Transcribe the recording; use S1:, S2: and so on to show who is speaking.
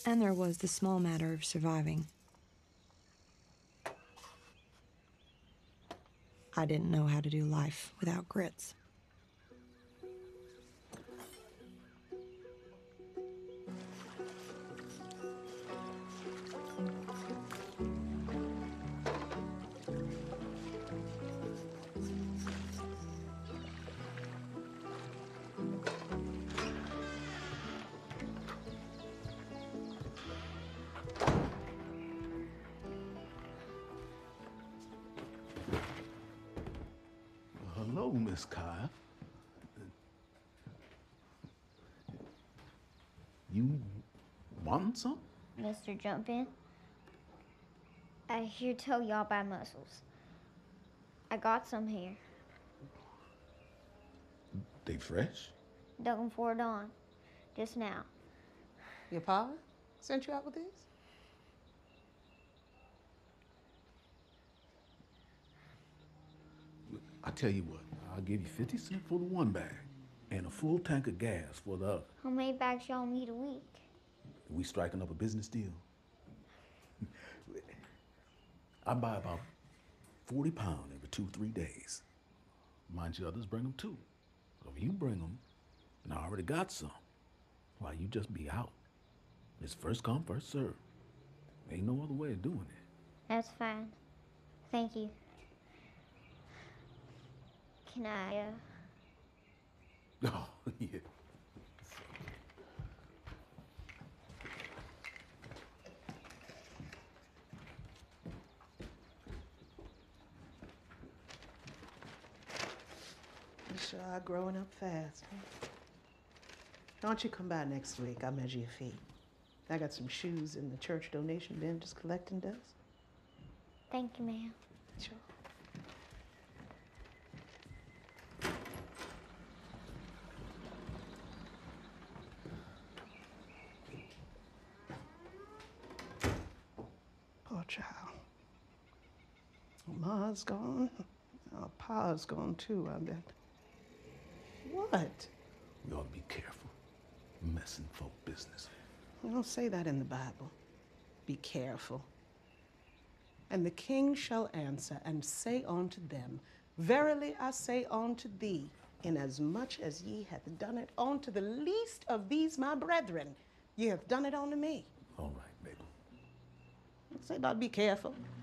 S1: And there was the small matter of surviving. I didn't know how to do life without grits.
S2: Hello, Miss Kyle. You want some?
S3: Mr. Jumpin', I hear tell y'all buy mussels. I got some here.
S2: They fresh?
S3: Dug 'em for dawn, just now.
S4: Your pa sent you out with these?
S2: I tell you what, I'll give you 50 cents for the one bag and a full tank of gas for the other.
S3: How many bags y'all need a week?
S2: We striking up a business deal. I buy about 40 pounds every 2-3 days. Mind you, others bring them too. So if you bring them, and I already got some, why, you just be out. It's first come, first serve. Ain't no other way of doing it.
S3: That's fine. Thank you. Can I,
S2: Oh, yeah.
S4: You sure are growing up fast, huh? Don't you come by next week? I'll measure your feet. I got some shoes in the church donation bin just collecting dust.
S3: thank you, ma'am.
S4: Sure. Poor child. Ma's gone. Oh, Pa's gone too, I bet. What?
S2: We ought to be careful. Messing folk business.
S4: You don't say that in the Bible. Be careful. And the king shall answer and say unto them, Verily I say unto thee, inasmuch as ye hath done it unto the least of these my brethren, ye have done it unto me.
S2: All right, Mabel.
S4: I say about be careful.